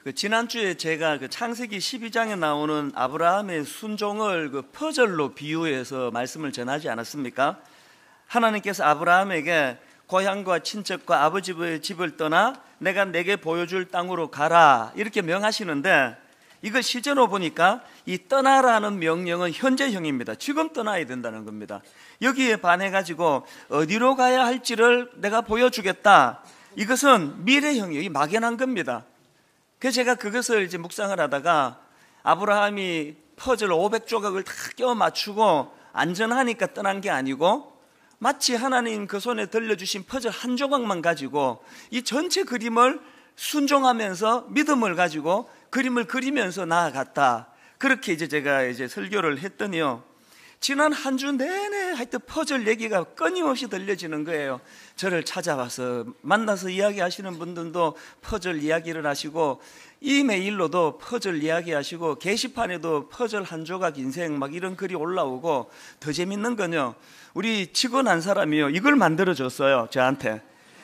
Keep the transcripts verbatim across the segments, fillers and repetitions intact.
그 지난주에 제가 그 창세기 십이 장에 나오는 아브라함의 순종을 그 퍼즐로 비유해서 말씀을 전하지 않았습니까? 하나님께서 아브라함에게 고향과 친척과 아버지의 집을 떠나 내가 내게 보여줄 땅으로 가라 이렇게 명하시는데, 이걸 실제로 보니까 이 떠나라는 명령은 현재형입니다. 지금 떠나야 된다는 겁니다. 여기에 반해가지고 어디로 가야 할지를 내가 보여주겠다, 이것은 미래형이에요. 이 막연한 겁니다. 그래서 제가 그것을 이제 묵상을 하다가 아브라함이 퍼즐 오백 조각을 다 껴 맞추고 안전하니까 떠난 게 아니고 마치 하나님 그 손에 들려주신 퍼즐 한 조각만 가지고 이 전체 그림을 순종하면서 믿음을 가지고 그림을 그리면서 나아갔다. 그렇게 이제 제가 이제 설교를 했더니요, 지난 한 주 내내 하여튼 퍼즐 얘기가 끊임없이 들려지는 거예요. 저를 찾아와서 만나서 이야기하시는 분들도 퍼즐 이야기를 하시고, 이메일로도 퍼즐 이야기하시고, 게시판에도 퍼즐 한 조각 인생 막 이런 글이 올라오고, 더 재밌는 건요, 우리 직원 한 사람이요 이걸 만들어줬어요. 저한테.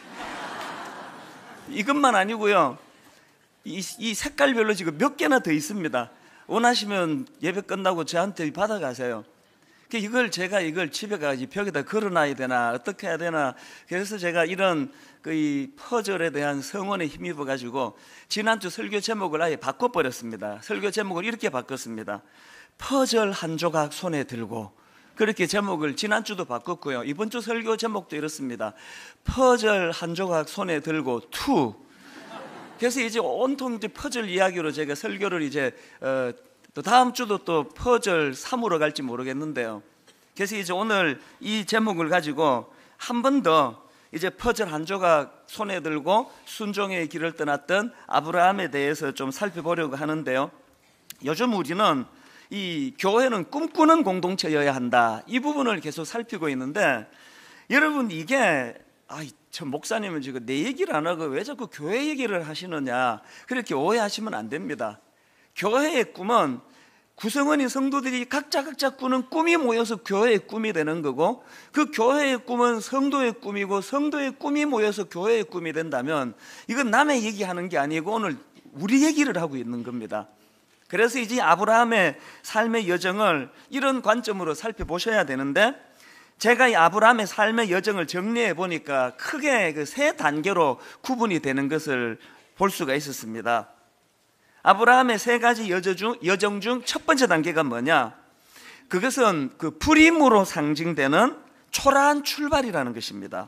이것만 아니고요, 이, 이 색깔별로 지금 몇 개나 더 있습니다. 원하시면 예배 끝나고 저한테 받아가세요. 이걸 제가 이걸 집에 가서 벽에다 걸어놔야 되나 어떻게 해야 되나, 그래서 제가 이런 그 이 퍼즐에 대한 성원에 힘입어 가지고 지난주 설교 제목을 아예 바꿔버렸습니다. 설교 제목을 이렇게 바꿨습니다. 퍼즐 한 조각 손에 들고, 그렇게 제목을 지난주도 바꿨고요, 이번 주 설교 제목도 이렇습니다. 퍼즐 한 조각 손에 들고 투. 그래서 이제 온통 이제 퍼즐 이야기로 제가 설교를 이제 어, 또 다음 주도 또 퍼즐 삼으로 갈지 모르겠는데요. 그래서 이제 오늘 이 제목을 가지고 한 번 더 이제 퍼즐 한 조각 손에 들고 순종의 길을 떠났던 아브라함에 대해서 좀 살펴보려고 하는데요. 요즘 우리는 이 교회는 꿈꾸는 공동체여야 한다, 이 부분을 계속 살피고 있는데, 여러분 이게 아이 저 목사님은 지금 내 얘기를 안 하고 왜 자꾸 교회 얘기를 하시느냐, 그렇게 오해하시면 안 됩니다. 교회의 꿈은 구성원인 성도들이 각자 각자 꾸는 꿈이 모여서 교회의 꿈이 되는 거고, 그 교회의 꿈은 성도의 꿈이고, 성도의 꿈이 모여서 교회의 꿈이 된다면 이건 남의 얘기하는 게 아니고 오늘 우리 얘기를 하고 있는 겁니다. 그래서 이제 아브라함의 삶의 여정을 이런 관점으로 살펴보셔야 되는데, 제가 이 아브라함의 삶의 여정을 정리해 보니까 크게 그 세 단계로 구분이 되는 것을 볼 수가 있었습니다. 아브라함의 세 가지 여정 중 첫 번째 단계가 뭐냐? 그것은 그 불임으로 상징되는 초라한 출발이라는 것입니다.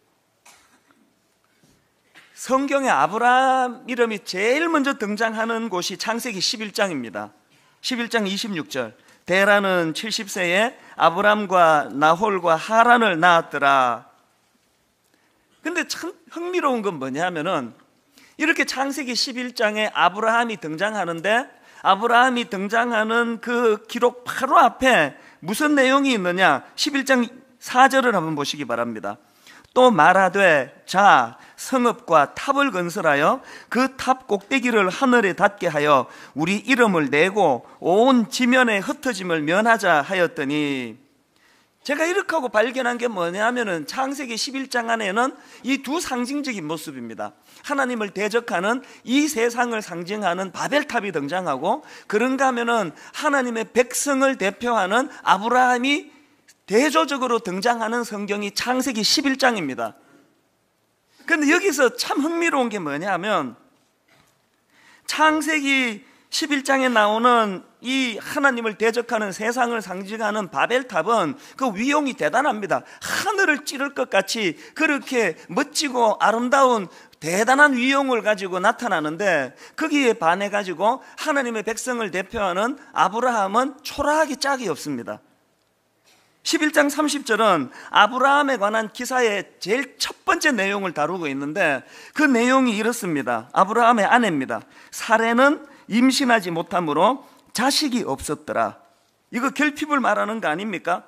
성경에 아브라함 이름이 제일 먼저 등장하는 곳이 창세기 십일 장입니다. 십일 장 이십육 절. 데라는 칠십 세에 아브람과 나홀과 하란을 낳았더라. 근데 참 흥미로운 건 뭐냐면은 이렇게 창세기 십일 장에 아브라함이 등장하는데, 아브라함이 등장하는 그 기록 바로 앞에 무슨 내용이 있느냐? 십일 장 사 절을 한번 보시기 바랍니다. 또 말하되 자 성읍과 탑을 건설하여 그 탑 꼭대기를 하늘에 닿게 하여 우리 이름을 내고 온 지면에 흩어짐을 면하자 하였더니, 제가 이렇게 하고 발견한 게 뭐냐면은 창세기 십일 장 안에는 이 두 상징적인 모습입니다. 하나님을 대적하는 이 세상을 상징하는 바벨탑이 등장하고, 그런가 하면은 하나님의 백성을 대표하는 아브라함이 대조적으로 등장하는 성경이 창세기 십일 장입니다. 그런데 여기서 참 흥미로운 게 뭐냐면, 창세기 십일 장에 나오는 이 하나님을 대적하는 세상을 상징하는 바벨탑은 그 위용이 대단합니다. 하늘을 찌를 것 같이 그렇게 멋지고 아름다운 대단한 위용을 가지고 나타나는데, 거기에 반해 가지고 하나님의 백성을 대표하는 아브라함은 초라하게 짝이 없습니다. 십일 장 삼십 절은 아브라함에 관한 기사의 제일 첫 번째 내용을 다루고 있는데, 그 내용이 이렇습니다. 아브라함의 아내입니다. 사레는 임신하지 못함으로 자식이 없었더라. 이거 결핍을 말하는 거 아닙니까?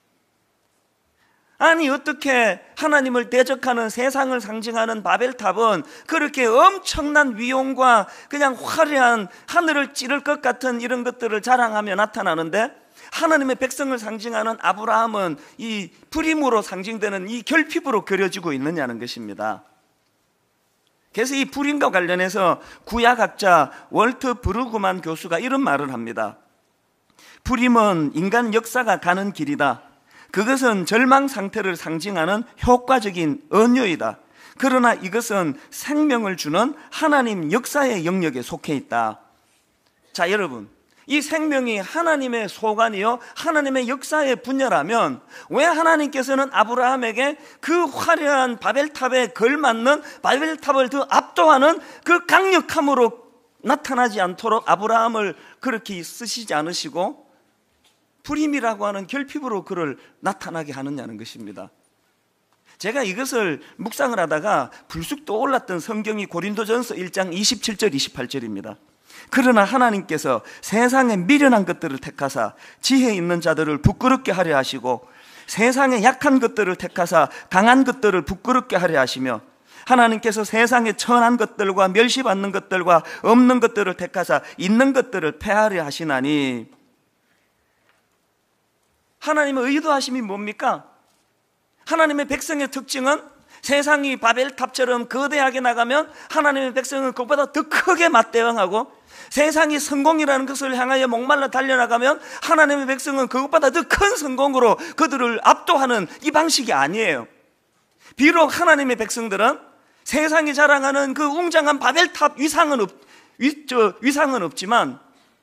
아니 어떻게 하나님을 대적하는 세상을 상징하는 바벨탑은 그렇게 엄청난 위용과 그냥 화려한 하늘을 찌를 것 같은 이런 것들을 자랑하며 나타나는데, 하나님의 백성을 상징하는 아브라함은 이 불임으로 상징되는 이 결핍으로 그려지고 있느냐는 것입니다. 그래서 이 불임과 관련해서 구약학자 월트 브루그만 교수가 이런 말을 합니다. 불임은 인간 역사가 가는 길이다. 그것은 절망 상태를 상징하는 효과적인 언유이다. 그러나 이것은 생명을 주는 하나님 역사의 영역에 속해 있다. 자, 여러분, 이 생명이 하나님의 소관이요 하나님의 역사의 분야라면 왜 하나님께서는 아브라함에게 그 화려한 바벨탑에 걸맞는 바벨탑을 더 압도하는 그 강력함으로 나타나지 않도록 아브라함을 그렇게 쓰시지 않으시고 불임이라고 하는 결핍으로 그를 나타나게 하느냐는 것입니다. 제가 이것을 묵상을 하다가 불쑥 떠올랐던 성경이 고린도전서 일 장 이십칠 절 이십팔 절입니다. 그러나 하나님께서 세상의 미련한 것들을 택하사 지혜 있는 자들을 부끄럽게 하려 하시고 세상의 약한 것들을 택하사 강한 것들을 부끄럽게 하려 하시며 하나님께서 세상의 천한 것들과 멸시받는 것들과 없는 것들을 택하사 있는 것들을 폐하려 하시나니. 하나님의 의도하심이 뭡니까? 하나님의 백성의 특징은 세상이 바벨탑처럼 거대하게 나가면 하나님의 백성은 그것보다 더 크게 맞대응하고, 세상이 성공이라는 것을 향하여 목말라 달려나가면 하나님의 백성은 그것보다 더 큰 성공으로 그들을 압도하는 이 방식이 아니에요. 비록 하나님의 백성들은 세상이 자랑하는 그 웅장한 바벨탑 위상은, 없, 위, 저, 위상은 없지만,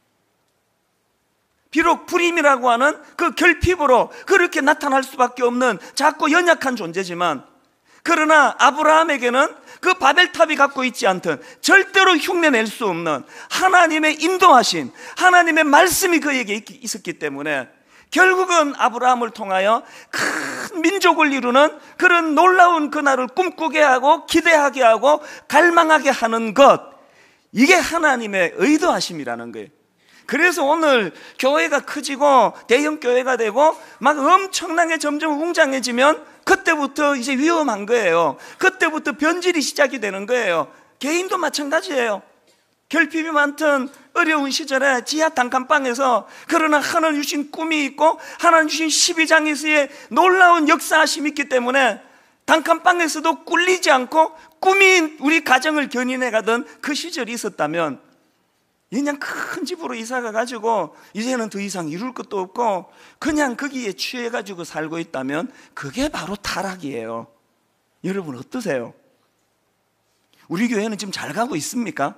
비록 불임이라고 하는 그 결핍으로 그렇게 나타날 수밖에 없는 작고 연약한 존재지만, 그러나 아브라함에게는 그 바벨탑이 갖고 있지 않던, 절대로 흉내낼 수 없는 하나님의 인도하심, 하나님의 말씀이 그에게 있었기 때문에 결국은 아브라함을 통하여 큰 민족을 이루는 그런 놀라운 그날을 꿈꾸게 하고 기대하게 하고 갈망하게 하는 것, 이게 하나님의 의도하심이라는 거예요. 그래서 오늘 교회가 커지고 대형 교회가 되고 막 엄청나게 점점 웅장해지면 그때부터 이제 위험한 거예요. 그때부터 변질이 시작이 되는 거예요. 개인도 마찬가지예요. 결핍이 많던 어려운 시절에 지하 단칸방에서 그러나 하나님 주신 꿈이 있고 하나님 주신 십이 장에서의 놀라운 역사하심이 있기 때문에 단칸방에서도 꿀리지 않고 꿈이 우리 가정을 견인해 가던 그 시절이 있었다면, 그냥 큰 집으로 이사가 가지고 이제는 더 이상 이룰 것도 없고 그냥 거기에 취해 가지고 살고 있다면 그게 바로 타락이에요. 여러분 어떠세요? 우리 교회는 지금 잘 가고 있습니까?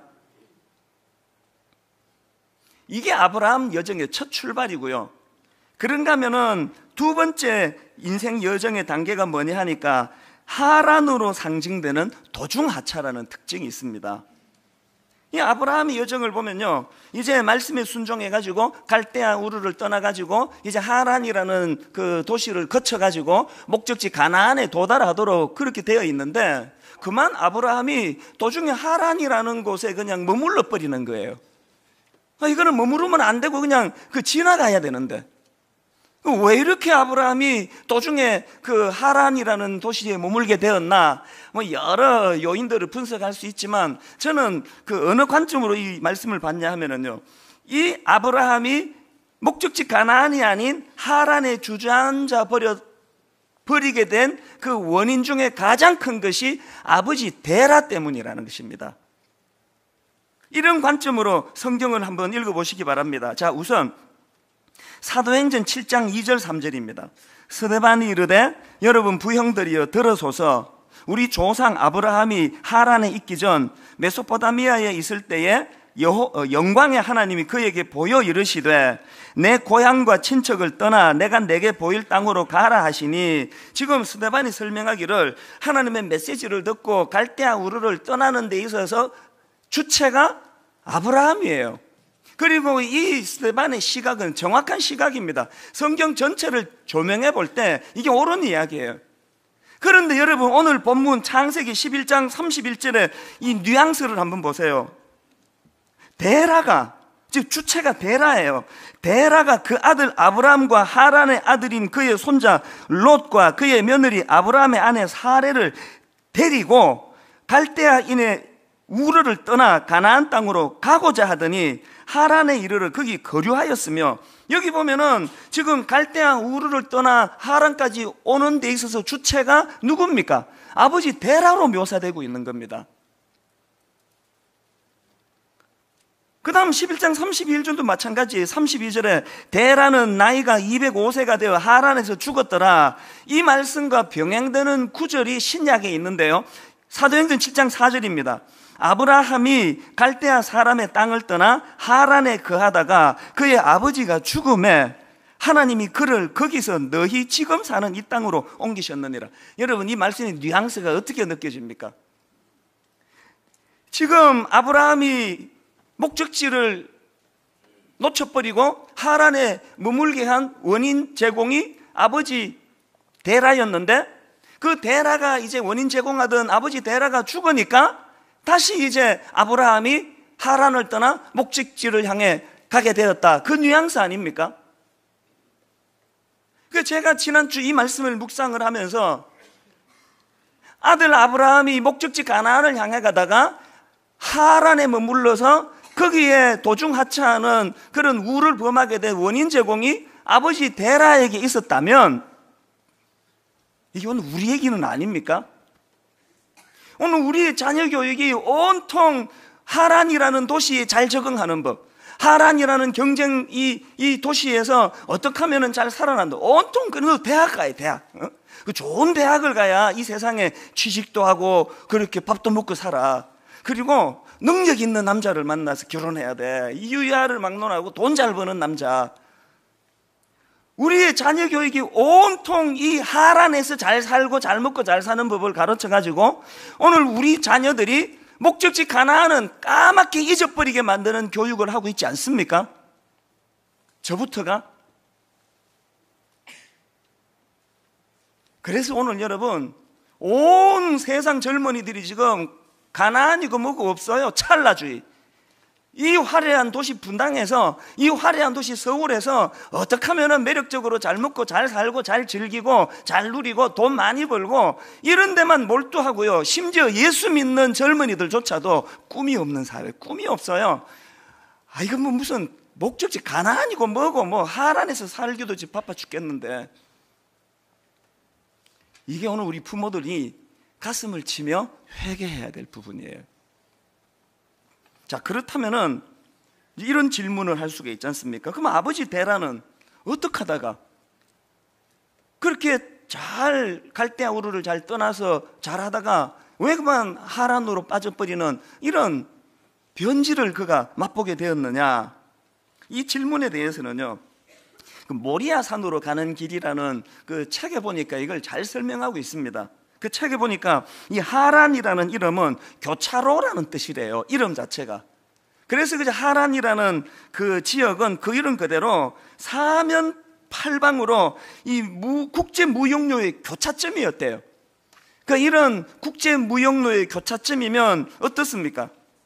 이게 아브라함 여정의 첫 출발이고요. 그런가 하면은 두 번째 인생 여정의 단계가 뭐냐 하니까 하란으로 상징되는 도중하차라는 특징이 있습니다. 이 아브라함의 여정을 보면요, 이제 말씀에 순종해가지고 갈대아 우르를 떠나가지고 이제 하란이라는 그 도시를 거쳐가지고 목적지 가나안에 도달하도록 그렇게 되어 있는데, 그만 아브라함이 도중에 하란이라는 곳에 그냥 머물러 버리는 거예요. 아, 이거는 머무르면 안 되고 그냥 그 지나가야 되는데, 왜 이렇게 아브라함이 도중에 그 하란이라는 도시에 머물게 되었나? 뭐 여러 요인들을 분석할 수 있지만 저는 그 어느 관점으로 이 말씀을 봤냐 하면은요, 이 아브라함이 목적지 가나안이 아닌 하란에 주저앉아 버려 버리게 된 그 원인 중에 가장 큰 것이 아버지 데라 때문이라는 것입니다. 이런 관점으로 성경을 한번 읽어보시기 바랍니다. 자, 우선 사도행전 칠 장 이 절 삼 절입니다. 스데반이 이르되 여러분 부형들이여 들으소서. 우리 조상 아브라함이 하란에 있기 전 메소포타미아에 있을 때에 여호, 어, 영광의 하나님이 그에게 보여 이르시되 내 고향과 친척을 떠나 내가 내게 보일 땅으로 가라 하시니, 지금 스데반이 설명하기를 하나님의 메시지를 듣고 갈대아 우르를 떠나는 데 있어서 주체가 아브라함이에요. 그리고 이 스데반의 시각은 정확한 시각입니다. 성경 전체를 조명해 볼 때 이게 옳은 이야기예요. 그런데 여러분 오늘 본문 창세기 십일 장 삼십일 절에 이 뉘앙스를 한번 보세요. 데라가, 즉 주체가 데라예요. 데라가 그 아들 아브라함과 하란의 아들인 그의 손자 롯과 그의 며느리 아브라함의 아내 사레를 데리고 갈대아인의 우르를 떠나 가나안 땅으로 가고자 하더니 하란에 이르러 거기 거류하였으며, 여기 보면은 지금 갈대아 우르를 떠나 하란까지 오는 데 있어서 주체가 누굽니까? 아버지 데라로 묘사되고 있는 겁니다. 그 다음 십일 장 삼십일 절도 마찬가지예요. 삼십이 절에 데라는 나이가 이백오 세가 되어 하란에서 죽었더라. 이 말씀과 병행되는 구절이 신약에 있는데요, 사도행전 칠 장 사 절입니다. 아브라함이 갈대아 사람의 땅을 떠나 하란에 거하다가 그의 아버지가 죽음에 하나님이 그를 거기서 너희 지금 사는 이 땅으로 옮기셨느니라. 여러분, 이 말씀의 뉘앙스가 어떻게 느껴집니까? 지금 아브라함이 목적지를 놓쳐버리고 하란에 머물게 한 원인 제공이 아버지 데라였는데, 그 데라가 이제 원인 제공하던 아버지 데라가 죽으니까 다시 이제 아브라함이 하란을 떠나 목적지를 향해 가게 되었다. 그 뉘앙스 아닙니까? 그 제가 지난주 이 말씀을 묵상을 하면서 아들 아브라함이 목적지 가나안을 향해 가다가 하란에 머물러서 거기에 도중 하차하는 그런 우를 범하게 된 원인 제공이 아버지 데라에게 있었다면, 이게 오늘 우리 얘기는 아닙니까? 오늘 우리의 자녀 교육이 온통 하란이라는 도시에 잘 적응하는 법, 하란이라는 경쟁 이, 이 도시에서 어떻게 하면 잘 살아난다. 온통 그런 대학 가야 대학. 어? 그 좋은 대학을 가야 이 세상에 취직도 하고 그렇게 밥도 먹고 살아. 그리고 능력 있는 남자를 만나서 결혼해야 돼. 이유야를 막론하고 돈 잘 버는 남자. 우리의 자녀 교육이 온통 이 하란에서 잘 살고 잘 먹고 잘 사는 법을 가르쳐가지고 오늘 우리 자녀들이 목적지 가나안은 까맣게 잊어버리게 만드는 교육을 하고 있지 않습니까? 저부터가. 그래서 오늘 여러분, 온 세상 젊은이들이 지금 가나안이고 뭐고 없어요. 찰나주의. 이 화려한 도시 분당에서, 이 화려한 도시 서울에서 어떻게 하면 매력적으로 잘 먹고 잘 살고 잘 즐기고 잘 누리고 돈 많이 벌고 이런 데만 몰두하고요, 심지어 예수 믿는 젊은이들조차도 꿈이 없는 사회, 꿈이 없어요. 아, 이건 뭐 무슨 목적지 가나안이고 뭐고 뭐 하란에서 살기도 집 바빠 죽겠는데. 이게 오늘 우리 부모들이 가슴을 치며 회개해야 될 부분이에요. 자, 그렇다면은 이런 질문을 할 수가 있지 않습니까? 그럼 아버지 데라는 어떻게 하다가 그렇게 잘 갈대아 우르를 잘 떠나서 잘 하다가 왜 그만 하란으로 빠져버리는 이런 변질을 그가 맛보게 되었느냐? 이 질문에 대해서는요, 그 모리아 산으로 가는 길이라는 그 책에 보니까 이걸 잘 설명하고 있습니다. 그 책에 보니까 이 하란이라는 이름은 교차로라는 뜻이래요, 이름 자체가. 그래서 그 하란이라는 그 지역은 그 이름 그대로 사면 팔방으로 이 무, 국제 무역로의 교차점이었대요. 그러니까 이런 국제 무역로의 교차점이면 어떻습니까?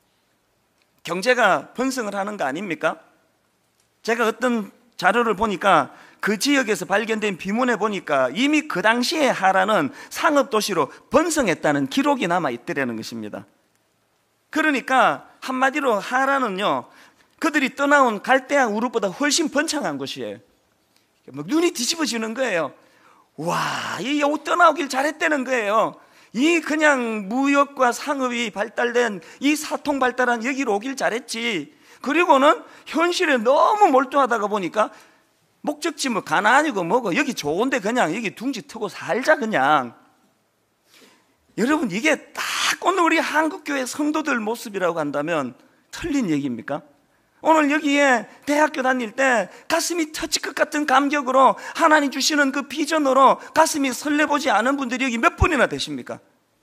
경제가 번성을 하는 거 아닙니까? 제가 어떤 자료를 보니까 그 지역에서 발견된 비문에 보니까 이미 그 당시에 하란은 상업도시로 번성했다는 기록이 남아있더라는 것입니다. 그러니까 한마디로 하란은요, 그들이 떠나온 갈대아 우르보다 훨씬 번창한 곳이에요. 막 눈이 뒤집어지는 거예요. 와, 이 떠나오길 잘했다는 거예요. 이 그냥 무역과 상업이 발달된 이 사통 발달한 여기로 오길 잘했지. 그리고는 현실에 너무 몰두하다가 보니까 목적지 뭐 가나안이고 뭐고 여기 좋은데 그냥 여기 둥지 트고 살자 그냥. 여러분, 이게 딱 오늘 우리 한국교회 성도들 모습이라고 한다면 틀린 얘기입니까? 오늘 여기에 대학교 다닐 때 가슴이 터질 것 같은 감격으로 하나님 주시는 그 비전으로 가슴이 설레보지 않은 분들이 여기 몇 분이나 되십니까?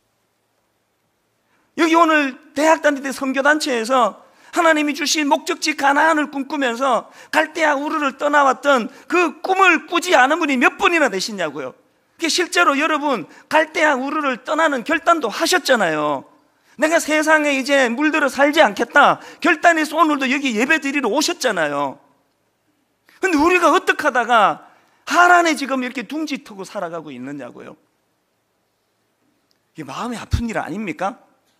여기 오늘 대학 다닐 때 선교단체에서 하나님이 주신 목적지 가나안을 꿈꾸면서 갈대아 우르를 떠나왔던 그 꿈을 꾸지 않은 분이 몇 분이나 되시냐고요. 실제로 여러분 갈대아 우르를 떠나는 결단도 하셨잖아요. 내가 세상에 이제 물들어 살지 않겠다 결단해서 오늘도 여기 예배 드리러 오셨잖아요. 근데 우리가 어떻게 하다가 하란에 지금 이렇게 둥지 트고 살아가고 있느냐고요. 이게 마음이 아픈 일 아닙니까?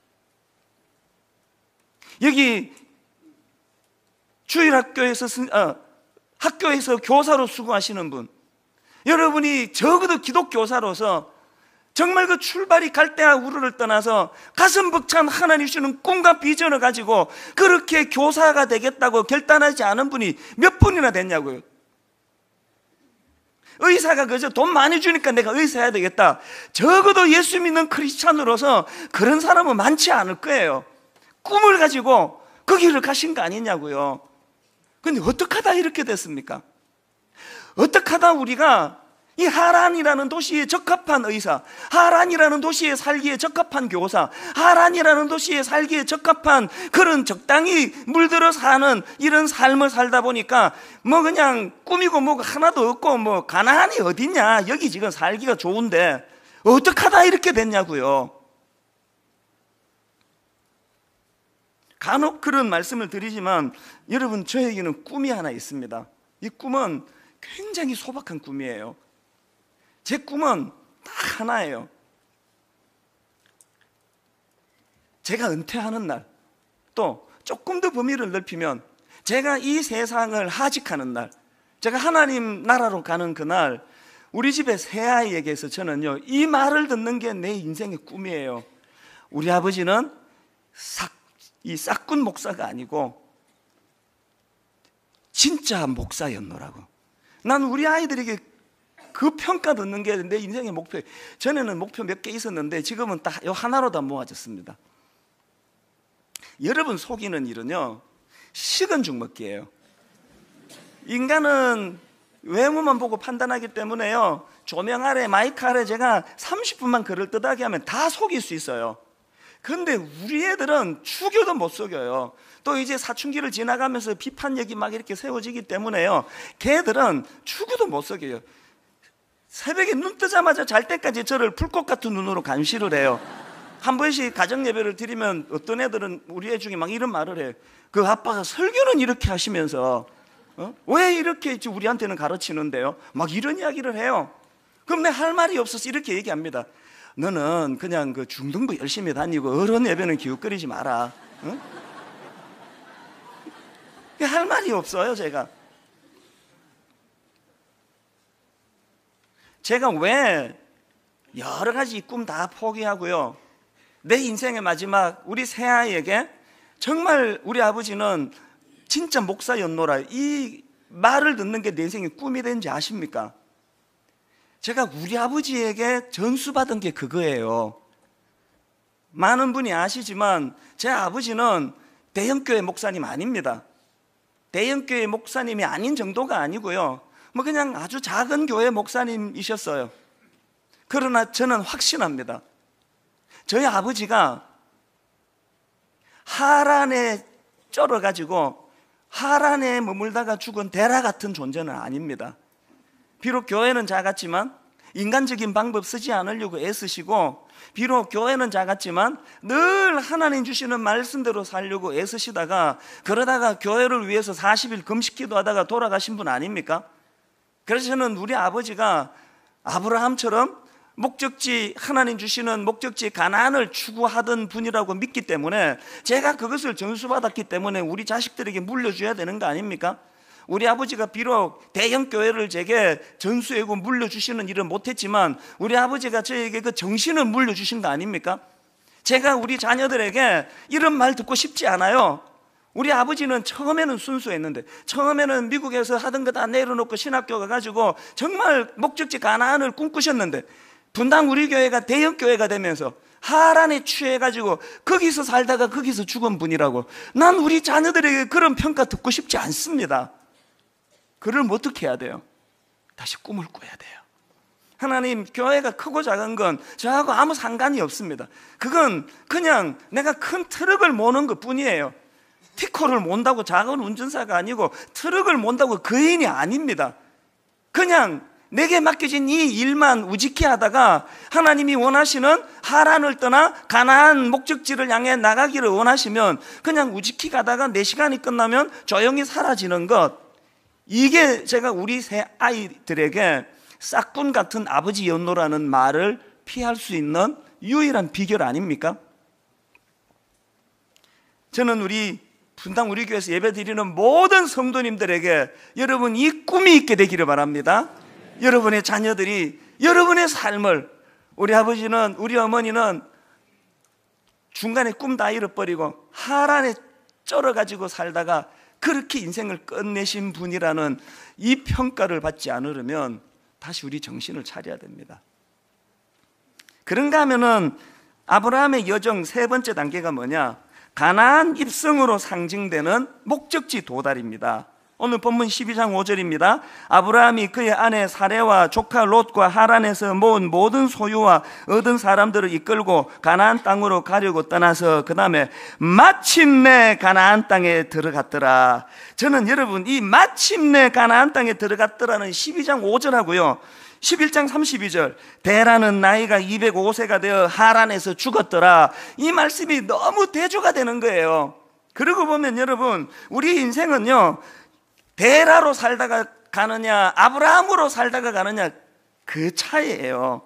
여기 주일학교에서 어, 학교에서 교사로 수고하시는 분, 여러분이 적어도 기독교사로서 정말 그 출발이 갈대와 우르를 떠나서 가슴 벅찬 하나님 주시는 꿈과 비전을 가지고 그렇게 교사가 되겠다고 결단하지 않은 분이 몇 분이나 됐냐고요. 의사가 그저 돈 많이 주니까 내가 의사 해야 되겠다. 적어도 예수 믿는 크리스찬으로서 그런 사람은 많지 않을 거예요. 꿈을 가지고 그 길을 가신 거 아니냐고요. 근데 어떻게 하다 이렇게 됐습니까? 어떻게 하다 우리가 이 하란이라는 도시에 적합한 의사, 하란이라는 도시에 살기에 적합한 교사, 하란이라는 도시에 살기에 적합한 그런 적당히 물들어 사는 이런 삶을 살다 보니까 뭐 그냥 꾸미고 뭐가 하나도 없고 뭐 가나안이 어딨냐, 여기 지금 살기가 좋은데 어떻게 하다 이렇게 됐냐고요. 간혹 그런 말씀을 드리지만 여러분, 저에게는 꿈이 하나 있습니다. 이 꿈은 굉장히 소박한 꿈이에요. 제 꿈은 딱 하나예요. 제가 은퇴하는 날, 또 조금 더 범위를 넓히면 제가 이 세상을 하직하는 날, 제가 하나님 나라로 가는 그날, 우리 집의 새아이에게서 저는요, 이 말을 듣는 게 내 인생의 꿈이에요. 우리 아버지는 싹, 이 싹군 목사가 아니고 진짜 목사였노라고. 난 우리 아이들에게 그 평가 듣는 게 내 인생의 목표예요. 전에는 목표 몇 개 있었는데 지금은 딱 요 하나로 다 모아졌습니다. 여러분 속이는 일은요, 식은 죽 먹기예요. 인간은 외모만 보고 판단하기 때문에요, 조명 아래 마이크 아래 제가 삼십 분만 글을 뜨다게 하면 다 속일 수 있어요. 그런데 우리 애들은 죽여도 못 속여요. 또 이제 사춘기를 지나가면서 비판력이 막 이렇게 세워지기 때문에요, 걔들은 죽여도 못 속여요. 새벽에 눈 뜨자마자 잘 때까지 저를 불꽃 같은 눈으로 감시를 해요. 한 번씩 가정 예배를 드리면 어떤 애들은 우리 애 중에 막 이런 말을 해요. 그 아빠가 설교는 이렇게 하시면서 어? 왜 이렇게 우리한테는 가르치는데요? 막 이런 이야기를 해요. 그럼 내 할 말이 없어서 이렇게 얘기합니다. 너는 그냥 그 중등부 열심히 다니고 어른 예배는 기웃거리지 마라. 어? 할 말이 없어요. 제가 제가 왜 여러 가지 꿈 다 포기하고요, 내 인생의 마지막 우리 새아이에게 정말 우리 아버지는 진짜 목사였노라 이 말을 듣는 게 내 인생의 꿈이 되는지 아십니까? 제가 우리 아버지에게 전수받은 게 그거예요. 많은 분이 아시지만 제 아버지는 대형교회 목사님 아닙니다. 대형교회 목사님이 아닌 정도가 아니고요, 뭐 그냥 아주 작은 교회 목사님이셨어요. 그러나 저는 확신합니다. 저희 아버지가 하란에 쩔어가지고 하란에 머물다가 죽은 데라 같은 존재는 아닙니다. 비록 교회는 작았지만 인간적인 방법 쓰지 않으려고 애쓰시고, 비록 교회는 작았지만 늘 하나님 주시는 말씀대로 살려고 애쓰시다가 그러다가 교회를 위해서 사십 일 금식 기도하다가 돌아가신 분 아닙니까? 그래서 저는 우리 아버지가 아브라함처럼 목적지, 하나님 주시는 목적지 가나안을 추구하던 분이라고 믿기 때문에 제가 그것을 전수받았기 때문에 우리 자식들에게 물려줘야 되는 거 아닙니까? 우리 아버지가 비록 대형 교회를 제게 전수하고 물려주시는 일은 못했지만 우리 아버지가 저에게 그 정신을 물려주신 거 아닙니까? 제가 우리 자녀들에게 이런 말 듣고 싶지 않아요. 우리 아버지는 처음에는 순수했는데, 처음에는 미국에서 하던 거 다 내려놓고 신학교 가가지고 정말 목적지 가나안을 꿈꾸셨는데, 분당 우리 교회가 대형 교회가 되면서 하란에 취해가지고 거기서 살다가 거기서 죽은 분이라고. 난 우리 자녀들에게 그런 평가 듣고 싶지 않습니다. 그럼 어떻게 해야 돼요? 다시 꿈을 꿔야 돼요. 하나님, 교회가 크고 작은 건 저하고 아무 상관이 없습니다. 그건 그냥 내가 큰 트럭을 모는 것 뿐이에요. 티코를 몬다고 작은 운전사가 아니고 트럭을 몬다고 거인이 아닙니다. 그냥 내게 맡겨진 이 일만 우직히 하다가 하나님이 원하시는 하란을 떠나 가나안 목적지를 향해 나가기를 원하시면 그냥 우직히 가다가 내 시간이 끝나면 조용히 사라지는 것, 이게 제가 우리 새 아이들에게 싹군 같은 아버지였노라는 말을 피할 수 있는 유일한 비결 아닙니까? 저는 우리 분당 우리 교회에서 예배 드리는 모든 성도님들에게 여러분 이 꿈이 있게 되기를 바랍니다. 여러분의 자녀들이 여러분의 삶을 우리 아버지는, 우리 어머니는 중간에 꿈 다 잃어버리고 하란에 쩔어가지고 살다가 그렇게 인생을 끝내신 분이라는 이 평가를 받지 않으려면 다시 우리 정신을 차려야 됩니다. 그런가 하면은 아브라함의 여정 세 번째 단계가 뭐냐? 가나안 입성으로 상징되는 목적지 도달입니다. 오늘 본문 십이 장 오 절입니다. 아브라함이 그의 아내 사레와 조카 롯과 하란에서 모은 모든 소유와 얻은 사람들을 이끌고 가나안 땅으로 가려고 떠나서 그 다음에 마침내 가나안 땅에 들어갔더라. 저는 여러분 이 마침내 가나안 땅에 들어갔더라는 십이 장 오 절하고요 십일 장 삼십이 절 데라는 나이가 이백오 세가 되어 하란에서 죽었더라, 이 말씀이 너무 대조가 되는 거예요. 그러고 보면 여러분 우리 인생은요 데라로 살다가 가느냐 아브라함으로 살다가 가느냐 그 차이예요.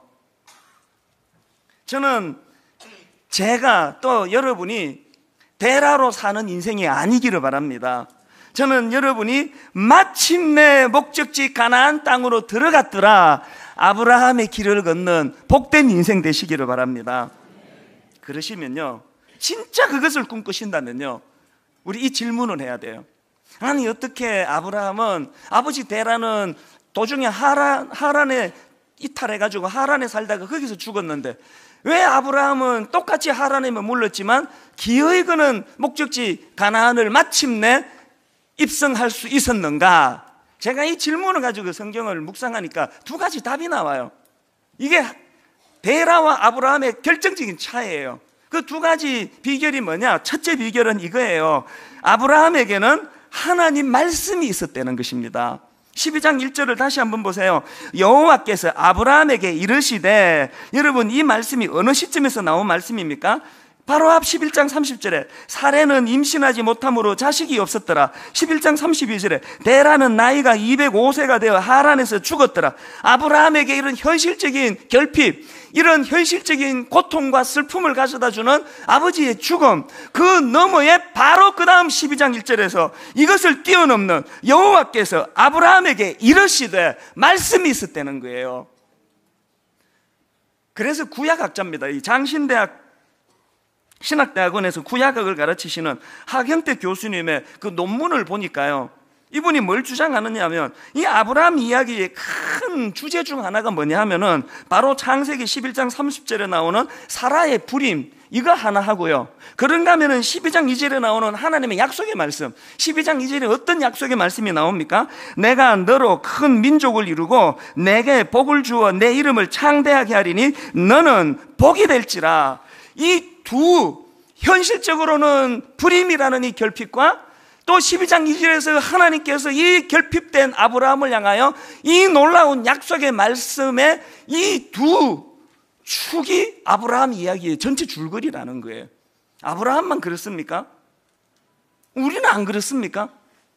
저는 제가 또 여러분이 데라로 사는 인생이 아니기를 바랍니다. 저는 여러분이 마침내 목적지 가나안 땅으로 들어갔더라, 아브라함의 길을 걷는 복된 인생 되시기를 바랍니다. 그러시면요 진짜 그것을 꿈꾸신다면요 우리 이 질문을 해야 돼요. 아니 어떻게 아브라함은 아버지 데라는 도중에 하란, 하란에 이탈해가지고 하란에 살다가 거기서 죽었는데 왜 아브라함은 똑같이 하란에 머물렀지만 기어이 그는 목적지 가나안을 마침내 입성할 수 있었는가? 제가 이 질문을 가지고 성경을 묵상하니까 두 가지 답이 나와요. 이게 데라와 아브라함의 결정적인 차이예요. 그 두 가지 비결이 뭐냐? 첫째 비결은 이거예요. 아브라함에게는 하나님 말씀이 있었다는 것입니다. 십이 장 일 절을 다시 한번 보세요. 여호와께서 아브라함에게 이르시되, 여러분 이 말씀이 어느 시점에서 나온 말씀입니까? 바로 앞 십일 장 삼십 절에 사레는 임신하지 못함으로 자식이 없었더라. 십일 장 삼십이 절에 데라는 나이가 이백오 세가 되어 하란에서 죽었더라. 아브라함에게 이런 현실적인 결핍, 이런 현실적인 고통과 슬픔을 가져다주는 아버지의 죽음, 그 너머에 바로 그 다음 십이 장 일 절에서 이것을 뛰어넘는 여호와께서 아브라함에게 이르시되 말씀이 있었다는 거예요. 그래서 구약학자입니다. 이 장신대학 신학대학원에서 구약학을 가르치시는 하경태 교수님의 그 논문을 보니까요, 이분이 뭘 주장하느냐 하면 이 아브라함 이야기의 큰 주제 중 하나가 뭐냐 하면은 바로 창세기 십일 장 삼십 절에 나오는 사라의 불임, 이거 하나 하고요, 그런가 하면은 십이 장 이 절에 나오는 하나님의 약속의 말씀, 십이 장 이 절에 어떤 약속의 말씀이 나옵니까? 내가 너로 큰 민족을 이루고 내게 복을 주어 내 이름을 창대하게 하리니 너는 복이 될지라. 이 두, 현실적으로는 불임이라는 이 결핍과 또 십이 장 이 절에서 하나님께서 이 결핍된 아브라함을 향하여 이 놀라운 약속의 말씀에 이 두 축이 아브라함 이야기의 전체 줄거리라는 거예요. 아브라함만 그렇습니까? 우리는 안 그렇습니까?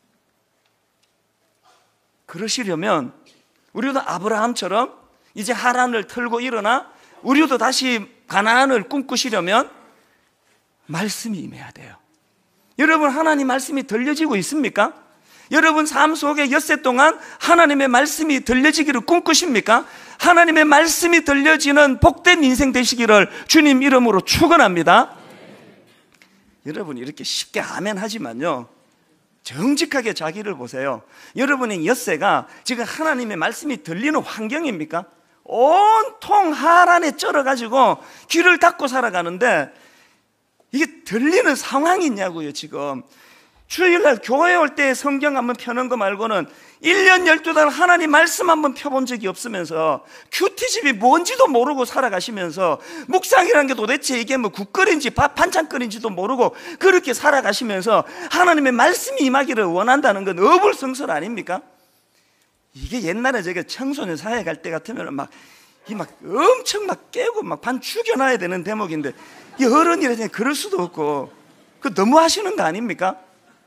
그러시려면 우리도 아브라함처럼 이제 하란을 털고 일어나 우리도 다시 가나안을 꿈꾸시려면 말씀이 임해야 돼요. 여러분 하나님 말씀이 들려지고 있습니까? 여러분 삶 속에 엿새 동안 하나님의 말씀이 들려지기를 꿈꾸십니까? 하나님의 말씀이 들려지는 복된 인생 되시기를 주님 이름으로 축원합니다. 여러분 이렇게 쉽게 아멘 하지만요, 정직하게 자기를 보세요. 여러분의 엿새가 지금 하나님의 말씀이 들리는 환경입니까? 온통 하란에 쩔어가지고 귀를 닫고 살아가는데 이게 들리는 상황이 있냐고요. 지금 주일날 교회 올 때 성경 한번 펴는 거 말고는 일 년 열두 달 하나님 말씀 한번 펴본 적이 없으면서 큐티집이 뭔지도 모르고 살아가시면서 묵상이라는 게 도대체 이게 뭐 국거리인지 밥 반찬거리인지도 모르고 그렇게 살아가시면서 하나님의 말씀이 임하기를 원한다는 건 어불성설 아닙니까? 이게 옛날에 제가 청소년 사회 갈 때 같으면 막, 이 막 엄청 막 깨고 막 반 죽여놔야 되는 대목인데 이 어른이라서 그럴 수도 없고, 그 너무 하시는 거 아닙니까?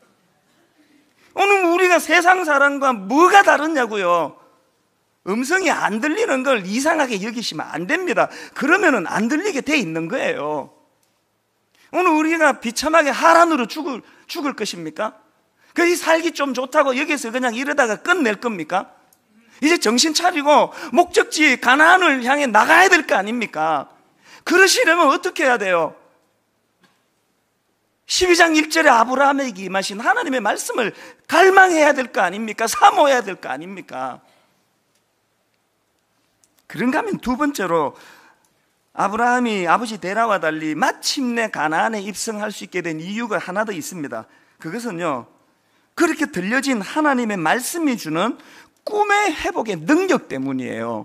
오늘 우리가 세상 사람과 뭐가 다르냐고요. 음성이 안 들리는 걸 이상하게 여기시면 안 됩니다. 그러면은 안 들리게 돼 있는 거예요. 오늘 우리가 비참하게 하란으로 죽을, 죽을 것입니까? 그 살기 좀 좋다고 여기서 그냥 이러다가 끝낼 겁니까? 이제 정신 차리고 목적지 가나안을 향해 나가야 될 거 아닙니까? 그러시려면 어떻게 해야 돼요? 십이 장 일 절에 아브라함에게 임하신 하나님의 말씀을 갈망해야 될 거 아닙니까? 사모해야 될 거 아닙니까? 그런가 하면 두 번째로 아브라함이 아버지 데라와 달리 마침내 가나안에 입성할 수 있게 된 이유가 하나 더 있습니다. 그것은요, 그렇게 들려진 하나님의 말씀이 주는 꿈의 회복의 능력 때문이에요.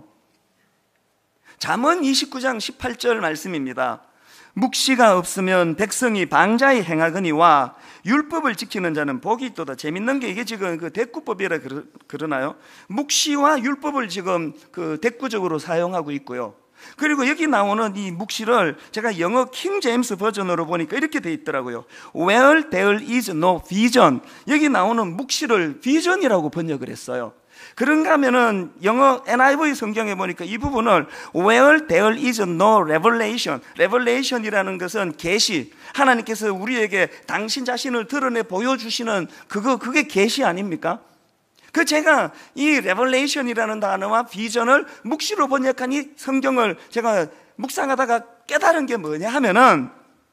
잠언 이십구 장 십팔 절 말씀입니다. 묵시가 없으면 백성이 방자히 행하거니와 율법을 지키는 자는 복이 있도다. 재밌는 게 이게 지금 그 대꾸법이라 그러나요? 묵시와 율법을 지금 그 대꾸적으로 사용하고 있고요. 그리고 여기 나오는 이 묵시를 제가 영어 킹 제임스 버전으로 보니까 이렇게 돼 있더라고요. Where there is no vision. 여기 나오는 묵시를 비전이라고 번역을 했어요. 그런가 하면은 영어 엔 아이 브이 성경에 보니까 이 부분을 Where there is no revelation. revelation이라는 것은 계시. 하나님께서 우리에게 당신 자신을 드러내 보여주시는 그거, 그게 계시 아닙니까? 그 제가 이 revelation이라는 단어와 비전을 묵시로 번역한 이 성경을 제가 묵상하다가 깨달은 게 뭐냐 하면은,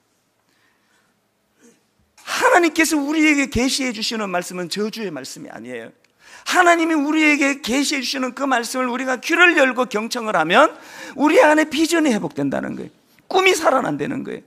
하나님께서 우리에게 계시해 주시는 말씀은 저주의 말씀이 아니에요. 하나님이 우리에게 계시해 주시는 그 말씀을 우리가 귀를 열고 경청을 하면 우리 안에 비전이 회복된다는 거예요. 꿈이 살아난다는 거예요.